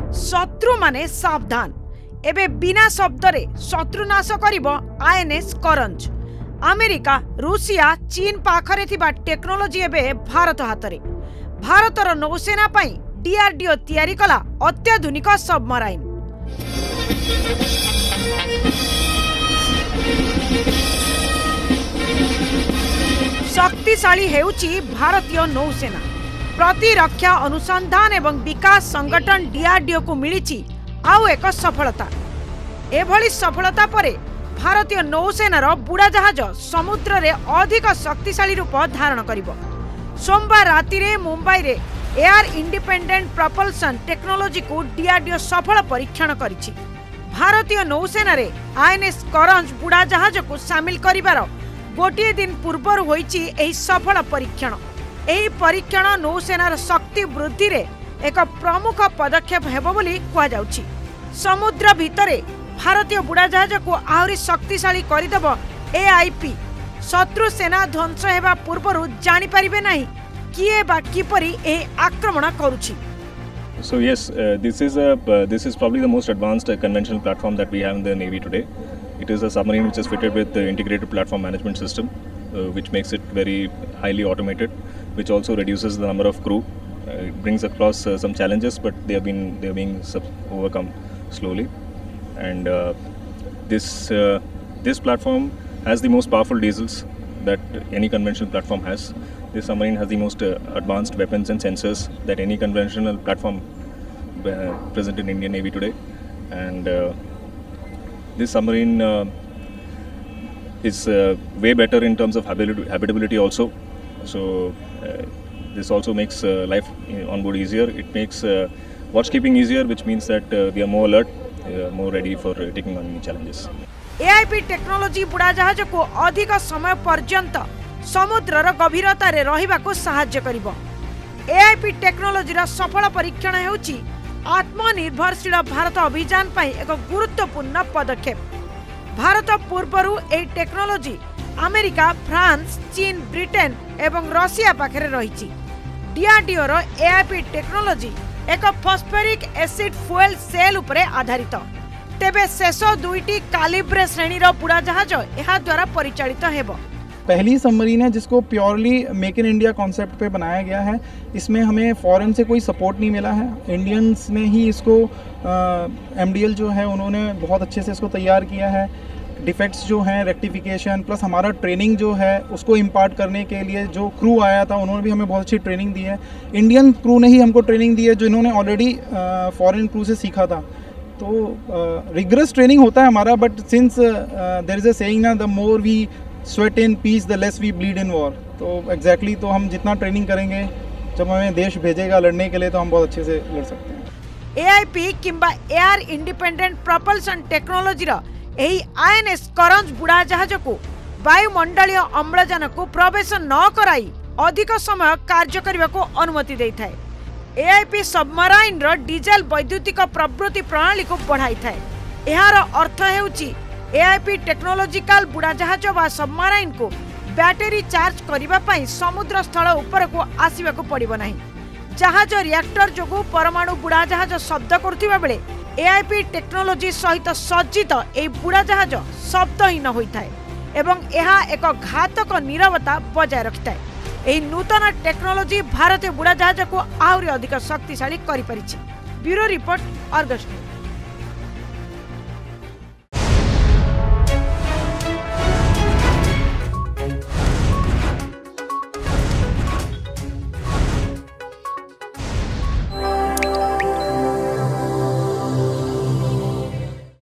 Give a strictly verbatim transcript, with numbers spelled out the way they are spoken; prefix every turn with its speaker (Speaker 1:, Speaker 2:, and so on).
Speaker 1: शत्रु माने सावधान। एबे बिना शब्दरे शत्रुनाश करिबो आईएनएस करंज। अमेरिका, रूसिया, चीन पाखरे थिबा टेक्नोलोजी एबे भारत हातरे। भारतर नौसेना पई डीआरडीओ तैयारी कला अत्याधुनिक सबमराइन। शक्तिशाली हेउची भारतीय नौसेना। प्रतिरक्षा अनुसंधान एवं विकास संगठन डीआरडीओ को मिली आउ एक सफलता। एभली सफलता परे भारतीय नौसेनार बुड़ा जहाज समुद्र रे अधिक शक्तिशाली रूप धारण करिबो। सोमवार राति रे मुंबई रे एयर इंडिपेंडेंट प्रपल्सन टेक्नोलोजी को डीआरडीओ सफल परीक्षण करिछि। भारतीय नौसेना रे आईएनएस करंज बुड़ा जहाज को शामिल करिवार गोटे दिन पूर्व होईछि एही सफल परीक्षण। एही परीक्षण नौसेनार शक्ति वृद्धि रे एक प्रमुख पदक्षेप हेबो बोली कुआ जाउछि। समुद्र भितरे भारतीय बुड़ा जहाज को आहुरी शक्तिशाली करिदेब एआईपी। शत्रु सेना ध्वंस हेबा पूर्व जानि परिबे नाही किए बा किपरि ए आक्रमण करूछि।
Speaker 2: So yes, uh, this is a uh, this is probably the most advanced uh, conventional platform that we have in the Navy today. It is a submarine which is fitted with the integrated platform management system, uh, which makes it very highly automated, which also reduces the number of crew. Uh, it brings across uh, some challenges, but they have been they are being overcome slowly. And uh, this uh, this platform has the most powerful diesels that any conventional platform has. This submarine has the most uh, advanced weapons and sensors that any conventional platform uh, present in Indian Navy today. And uh, this submarine uh, is uh, way better in terms of habitability also. So uh, this also makes uh, life on board easier. It makes uh, watch keeping easier, which means that uh, we are more alert, uh, more ready for uh, taking on any challenges.
Speaker 1: AIP technology बुड़ा जहाज को अधिक समय पर्यंत समुद्रर गभीरता रे रहिबा को सहायता करिबो। एआईपी टेक्नोलोजीर सफल परीक्षण हेउची आत्मनिर्भरशील भारत अभियान पई एक गुरुत्वपूर्ण पदक्षेप। भारत पूर्वरु ए टेक्नोलोजी अमेरिका, फ्रांस, चीन, ब्रिटेन एवं रशिया पाखरे रहिछि। डीआरडीओ रो एआईपी टेक्नोलोजी एक फॉस्फोरिक एसिड फ्यूएल सेल उपरे आधारित। तेबे शेष दुईटी कालिब्रे श्रेणी रो बुड़ा जहाज एहा द्वारा परिचालित हेबो।
Speaker 3: पहली सबमरीन है जिसको purely make in India concept पे बनाया गया है। इसमें हमें फॉरेन से कोई सपोर्ट नहीं मिला है। इंडियंस ने ही इसको एमडीएल जो है उन्होंने बहुत अच्छे से इसको तैयार किया है। डिफेक्ट्स जो हैं रेक्टिफिकेशन प्लस हमारा ट्रेनिंग जो है उसको इम्पार्ट करने के लिए जो क्रू आया था उन्होंने भी हमें बहुत अच्छी ट्रेनिंग दी है। इंडियन क्रू ने ही हमको ट्रेनिंग दी है जो इन्होंने ऑलरेडी फॉरेन क्रू से सीखा था। तो रिगरस ट्रेनिंग होता है हमारा, but since there is a saying ना, the more we sweat in peace the less we bleed in war. तो एग्जैक्टली exactly, तो हम जितना ट्रेनिंग करेंगे जब हमें देश भेजेगा लड़ने के लिए तो हम बहुत अच्छे से लड़ सकते हैं।
Speaker 1: एआईपी किंबा एयर इंडिपेंडेंट प्रपल्सन टेक्नोलोजी रा एही आईएनएस करंज बुड़ा जहाज को वायुमंडलीय अम्लजान को प्रवेश न कराई अधिक समय कार्य करने को अनुमति देता है। एआईपी सबमराइन रो डीजल वैद्युतिक प्रवृत्ति प्रणाली को बढ़ाई थाए। एहार अर्थ हेउची एआईपी टेक्नोलॉजिकल बुड़ा जहाज वा सबमराइन को बैटरी चार्ज करिबा पई समुद्र स्थल ऊपर को आसीबा को पड़िबो नाही। जहाज रिएक्टर जोगु परमाणु बुड़ा जहाज शब्द करथिबा बेले एआईपी टेक्नोलॉजी सहित सज्जित ए बुड़ा जहाज शब्दहीन होइथाय एवं एहा एक घातक नीरवता बजाय रखिथाय। एही नूतन टेक्नोलॉजी भारतीय बुड़ा जहाज को आहुरी अधिक शक्तिशाली करि परिछि। Bureau report, Argus.